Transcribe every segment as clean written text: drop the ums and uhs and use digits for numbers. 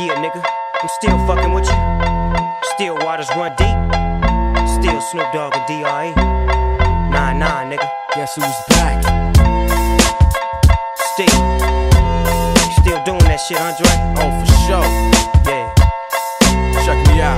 Yeah, nigga, I'm still fucking with you. Still waters run deep. Still Snoop Dogg and D.R.E. Nah, nigga. Guess who's back? Still doing that shit, Andre? Oh, for sure. Yeah. Check me out.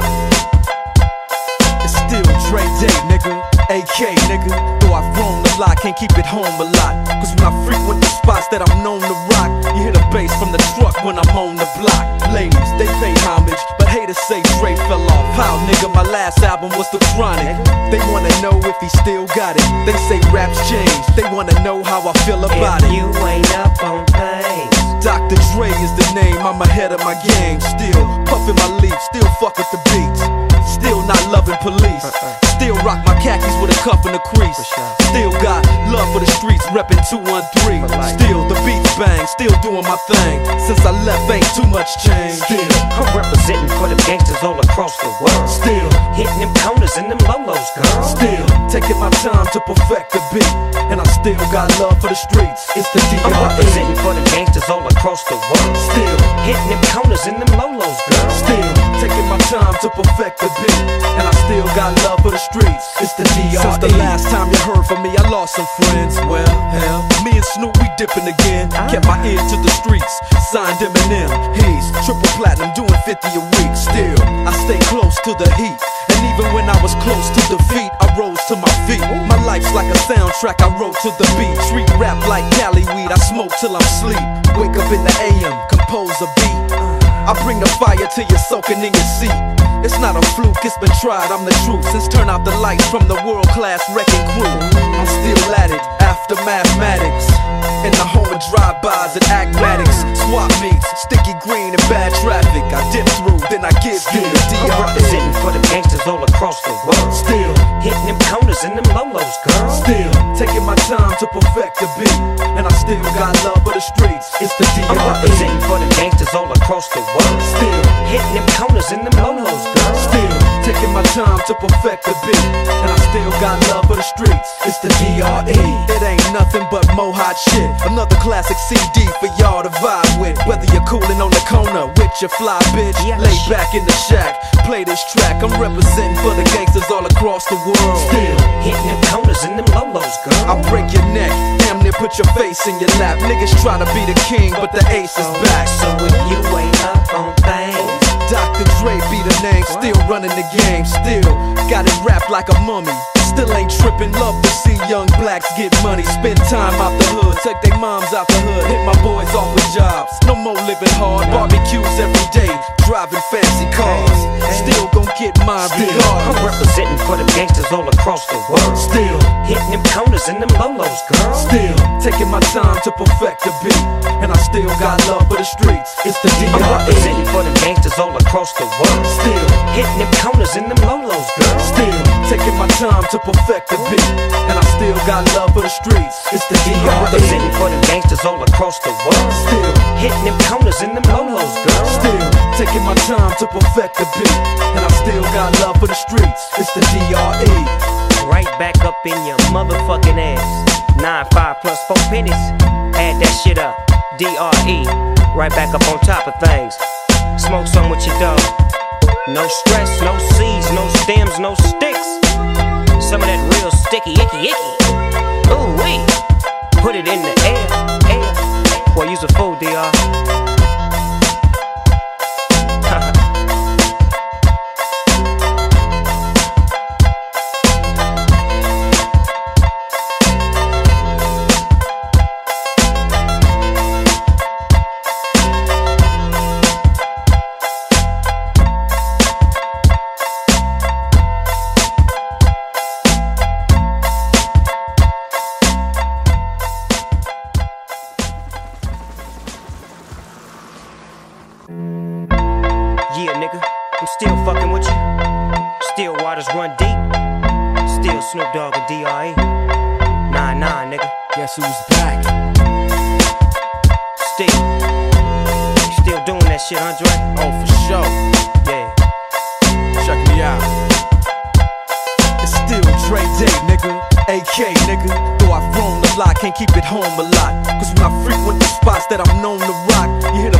It's still Dre Day, nigga. AK, nigga. Though I've grown a lot, can't keep it home a lot. Cause when I frequent the spots that I'm known to rock, you hear the bass from the truck when I'm on the block. Ladies, they pay homage, but haters say Dre fell off. How, nigga, my last album was The Chronic. They wanna know if he still got it. They say raps changed, they wanna know how I feel about If it. you ain't up on things, Dr. Dre is the name, I'm ahead of my game. Still puffin' my leaf, still fuck with the beats. Still not loving police. Still rock my khakis with a cuff and a crease. Still got love for the streets, reppin' 213. Still the beats bang, still doing my thing. Since I left, ain't too much change. Still I'm representing for them gangsters all across the world. Still hitting them corners and them lolos, girl. Still taking my time to perfect the beat. And I still got love for the streets. It's the D.R.E. I'm representing for them gangsters all across the world. Still hitting them corners and them lolos, girl. Still taking my time to perfect the beat. And I still got love for the streets. It's the D.R.E. Since the last time you heard from me, I lost some friends. Well, hell, me and Snoop, we dipping again. Kept my ear to the streets, signed Eminem. He's triple platinum, doing 50 a week. Still, I stay close to the heat. And even when I was close to defeat, I rose to my feet. My life's like a soundtrack, I wrote to the beat. Treat rap like Cali weed, I smoke till I'm sleep. Wake up in the AM, compose a beat. I bring the fire till you're soaking in your seat. It's not a fluke, it's been tried, I'm the truth. Since turn out the lights from the world-class wrecking crew, I'm still at it, after mathematics. In the home of drive-bys and acmatics. Swap meets, sticky green and bad traffic. I dip through, then I give you the D.R.E. I'm representing for them gangsters all across the world. Still hitting them corners and them lolos, girl. Still taking my time to perfect the beat. And I still got love for the streets. It's the D.R.E. I'm representing for them gangsters all across the world. Still hitting them corners and them lolos, girl. Still taking my time to perfect the beat. And I still got love for the streets. It's the D.R.E. It ain't nothing but mohawk shit. Another classic CD for y'all to vibe with. Whether you're coolin' on the corner with your fly bitch, lay back in the shack, play this track. I'm representing for the gangsters all across the world. Still hitting them corners and them lolos, girl. I'll break your neck, damn near put your face in your lap. Niggas try to be the king, but the ace is back. So if you ain't up on things, Dr. Dre be the name, still running the game. Still got it wrapped like a mummy. Still ain't trippin', love to see young blacks get money. Spend time out the hood, take their moms out the hood. Hit my boys off with jobs, no more living hard. Barbecues every day, driving fancy cars. Still gon' get mine regardless. I'm representing for them gangsters all across the world. Still hitting them corners and them lolos, girl. Still taking my time to perfect the beat. And I still got love for the streets. It's the D.R.E. I'm representing for them gangsters all across the world. Still hitting them corners and them lolos, girl. Still taking my time to perfect the beat. And I still got love for the streets. It's the D.R.E. I'm representing for them gangsters all across the world. Still hitting them corners and them lolos, girl. Still taking my time to perfect the beat. And I still got love for the streets. It's the D.R.E. Right back up in your motherfucking ass. 9-5 plus 4 pennies. Add that shit up. D.R.E. Right back up on top of things. Smoke some with your dog. No stress, no seeds, no stems, no sticks. Some of that real sticky, icky. Ooh wee. Put it in the air. Boy, use a fool, D.R. Yeah, nigga, I'm still fucking with you. Still waters run deep. Still Snoop Dogg and D.R.E. Nah, nigga. Guess who's back? Still doing that shit, Andre? Oh, for sure. Yeah. Check me out. It's still Dre Day, nigga. AK, nigga. Though I've grown a lot, can't keep it home a lot. Cause when I frequent the spots that I'm known to rock, you hear the bass from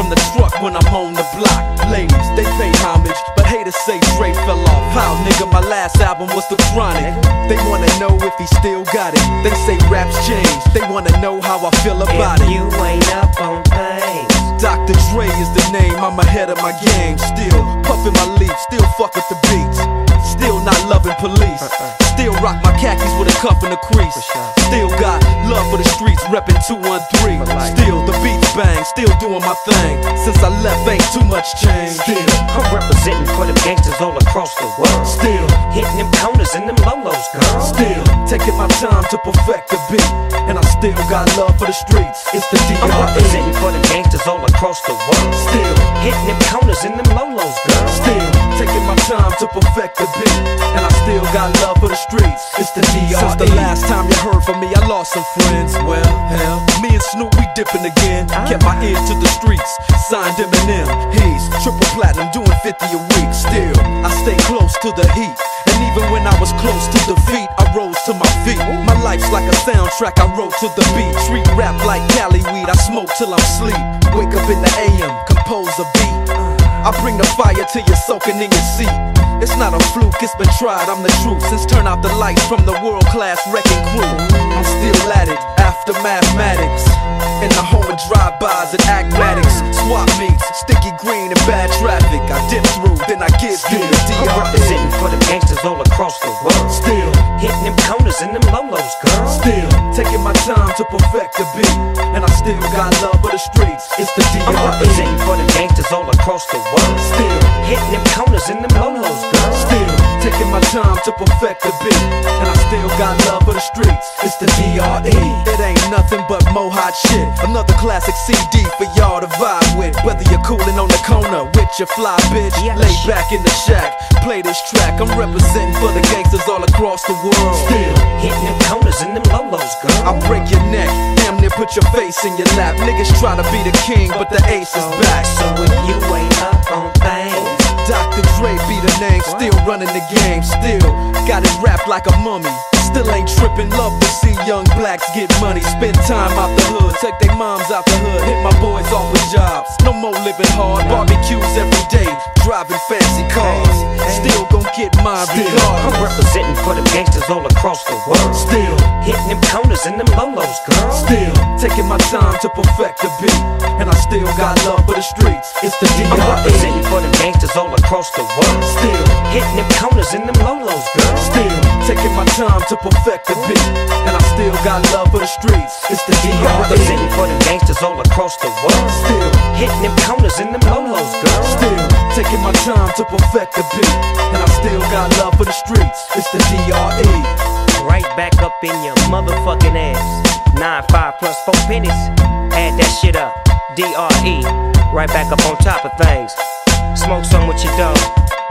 from the truck when I'm on the block. Ladies, they pay homage, but haters say Dre fell off. How, nigga, my last album was The Chronic. They wanna know if he still got it. They say raps changed, they wanna know how I feel about it. If you ain't up on things, Dr. Dre is the name, I'm ahead of my game. Still puffin' my leaf, still fuck with the beats. Still not loving police. Still rock my khakis with a cuff and a crease. Still got love for the streets, reppin' 213. Still the beats bang, still doing my thing. Since I left, ain't too much change. Still I'm representing for them gangsters all across the world. Still hitting them corners and them lolos, girl. Still taking my time to perfect the beat, and I still got love for the streets. It's the DRE. I'm representing for them gangsters all across the world. Still hitting them corners and them lolos, girl. Still taking my time to perfect the beat, and I still got love for the streets. It's the DRE. Since the last time you heard from me, I lost some friends. Well, hell, me and Snoop, we dipping again. Kept my ear to the streets, signed Eminem. He's triple platinum, doing 50 a week. Still, I stay close to the heat, and even when I was close to defeat, I rose to my feet. My life's like a soundtrack, I wrote to the beat. Treat rap like Cali weed, I smoke till I'm sleep. Wake up in the AM, compose a beat. I bring the fire till you're soaking in your seat. It's not a fluke, it's been tried, I'm the truth. Since turn out the lights from the world-class wrecking crew, I'm still at it, after mathematics. In the home of drive-bys and acmatics, swap meets, sticky green and bad traffic. I dip through, then I give you the DRE. I'm representing for them gangsters all across the world. Still hitting them corners and them lolos, girl. Still taking my time to perfect the beat, and I still got love for the streets. It's the DRE. I'm representing for them gangsters all across the world. Still hitting them corners and them lolos, girl. Still taking my time to perfect the beat, and I still got love for the streets. It's the DRE. It ain't nothing but mo hot shit. Another classic CD for y'all to vibe with. Whether you're coolin' on the corner with your fly bitch, lay back in the shack, play this track. I'm representing for the gangsters all across the world. Still hitting them corners and them lolos, girl. I'll break your neck, damn near put your face in your lap. Niggas try to be the king, but the ace is back. So if you ain't up on things, Dr. Dre be the name, still running the game. Still got it wrapped like a mummy. Still ain't trippin', love to see young blacks get money. Spend time out the hood, take their moms out the hood, hit my boys off with jobs. No more living hard, barbecues every day, driving fancy cars. Still gon' get mine regardless. I'm representing for them gangsters all across the world. Still hitting them corners and them lolos, girl. Still taking my time to perfect the beat, and I still got love for the streets. It's the DRE. I'm representing for them gangsters all across the world. Still hitting them corners and them lolos, girl. Still taking my time to perfect the beat, and I still got love for the streets. It's the DRE. I'm representing for them gangsters all across the world. Still hitting them corners and them lolos, girl. Still taking my time to perfect the beat, and I still got love for the streets. It's the DRE. Right back up in your motherfucking ass. 9-5 plus 4 pennies. Add that shit up. DRE. Right back up on top of things. Smoke some with your dog.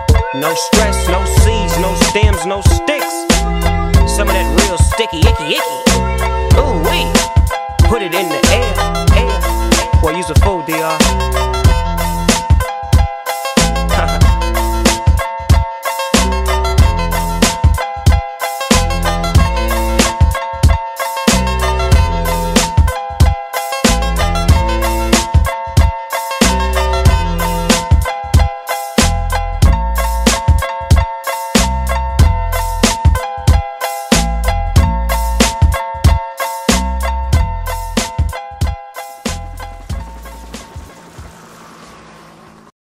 No stress, no seeds, no stems, no sticks. Some of that real sticky, icky. Ooh wee. Put it in the air. Boy, you's a fool, DR.